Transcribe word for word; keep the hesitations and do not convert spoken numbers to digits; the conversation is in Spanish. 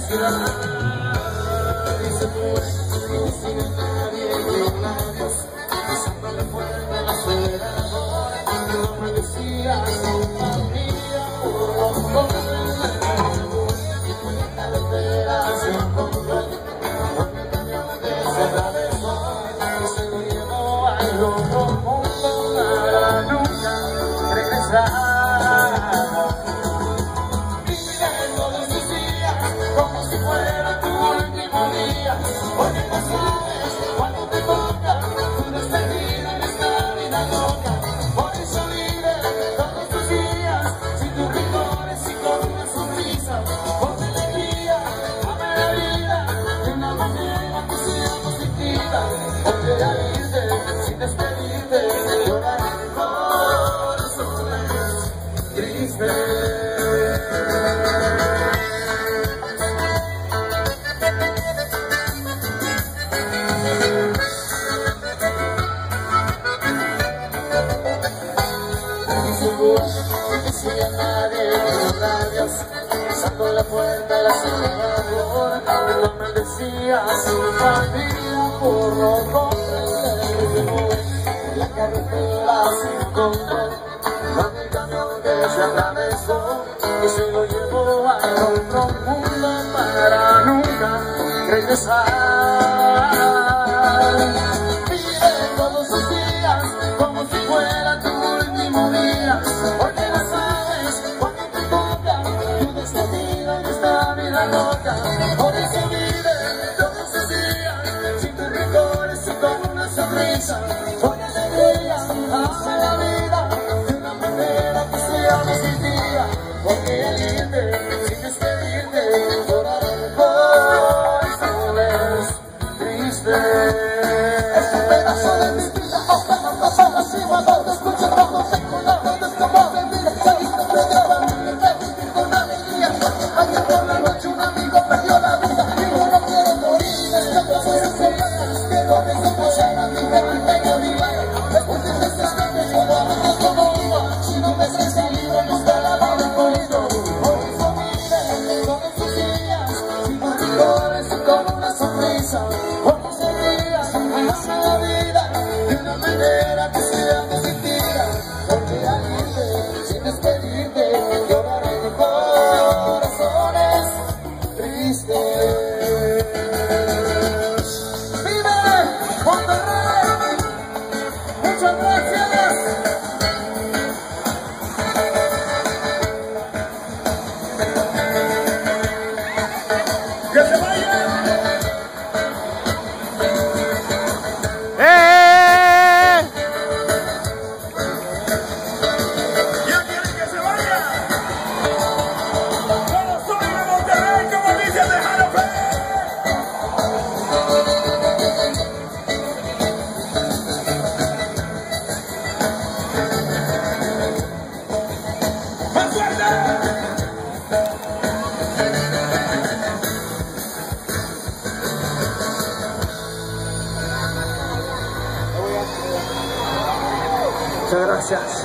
Y se fue, y sin nadie dio un adiós, pisando la puerta la acelerador. No me decía su familia por los jóvenes de nuevo. La carretera se encontró con el camión que se atravesó y se lo llevó al otro mundo para nunca regresar. Como si fuera tu último día, porque no sabes cuándo te toca tu despedida en esta vida loca. Por eso vive todos tus días sin tus rigores y con una sonrisa, con alegría, ama la vida de una manera que sea positiva. Porque al irte sin despedirte llorar el corazón es triste. Y si a nadie dio radios, pisando la puerta del acelerador, no me decía su familia por no comprender. La carretera se encontró con el camión que se atravesó y se lo llevó a otro mundo para nunca regresar. Vive todos sus días como si fuera tu último día, porque no sabes cuándo te toca tu despedida en esta vida loca. Por eso vive todos sus días sin tus rigores y con una sonrisa, con alegría, ama la vida de una manera que sea positiva. Porque al irte sin despedirte llorar el corazón es triste. Es un pedazo de mi vida, ojalá no pasa así, cuando te escucho rojo seco, no te escapó de mí, saliste de grabar mi fe, con alegría. Ayer por la noche un amigo perdió la vida, y yo no quiero morir, estas cosas serias, quiero que se pusieran a mi mente y olvidar. Después de estas veces volvamos como uno, si no me has salido, no está la vida conmigo. Por eso vive todos sus días, sin más rigores y con una sonrisa, porque se ría, ama la vida de una manera que sea positiva. Porque al irte sin despedirte llorar el corazón es triste. ¡Vive Monterrey! ¡Muchas gracias! ¡Que se vayan! ¡Eh! ¿Ya quieren que se vaya? ¡Todos soy de Monterrey, como dice Alejandro Pérez! ¡Más fuerte! Muchas gracias.